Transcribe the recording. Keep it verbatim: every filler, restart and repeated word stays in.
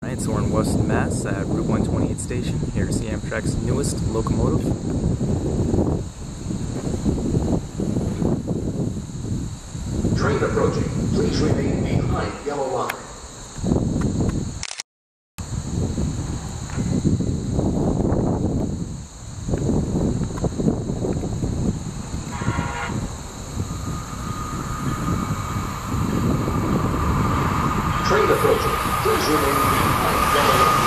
Alright, so we're in Westwood, Mass at Route one twenty-eight station, here to see Amtrak's newest locomotive. Train approaching. Please remain behind yellow line. Train approaching. Please remain behind yellow line.